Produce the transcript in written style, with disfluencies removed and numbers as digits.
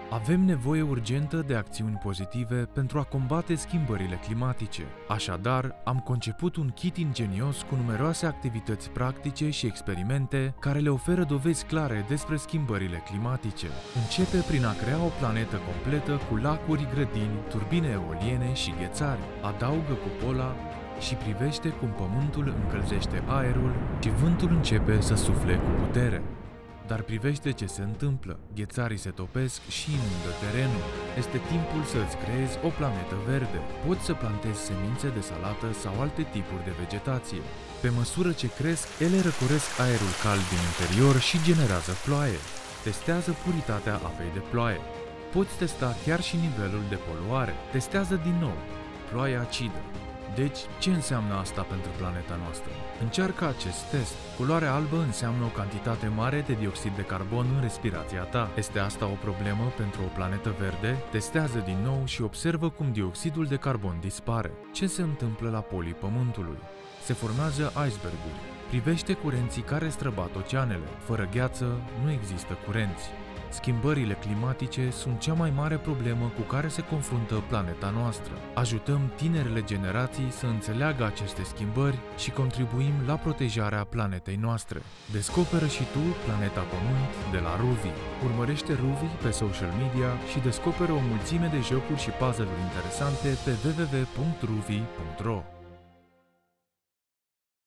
Avem nevoie urgentă de acțiuni pozitive pentru a combate schimbările climatice. Așadar, am conceput un kit ingenios cu numeroase activități practice și experimente care le oferă dovezi clare despre schimbările climatice. Începe prin a crea o planetă completă cu lacuri, grădini, turbine eoliene și ghețari. Adaugă cupola și privește cum pământul încălzește aerul și vântul începe să sufle cu putere. Dar privește ce se întâmplă. Ghețarii se topesc și inundă terenul. Este timpul să îți creezi o planetă verde. Poți să plantezi semințe de salată sau alte tipuri de vegetație. Pe măsură ce cresc, ele răcoresc aerul cald din interior și generează ploaie. Testează puritatea apei de ploaie. Poți testa chiar și nivelul de poluare. Testează din nou. Ploaie acidă. Deci, ce înseamnă asta pentru planeta noastră? Încearcă acest test. Culoarea albă înseamnă o cantitate mare de dioxid de carbon în respirația ta. Este asta o problemă pentru o planetă verde? Testează din nou și observă cum dioxidul de carbon dispare. Ce se întâmplă la polii Pământului? Se formează iceberguri. Privește curenții care străbat oceanele. Fără gheață, nu există curenți. Schimbările climatice sunt cea mai mare problemă cu care se confruntă planeta noastră. Ajutăm tinerele generații să înțeleagă aceste schimbări și contribuim la protejarea planetei noastre. Descoperă și tu Planeta Pământ de la Ruvi. Urmărește Ruvi pe social media și descoperă o mulțime de jocuri și puzzle-uri interesante pe www.ruvi.ro.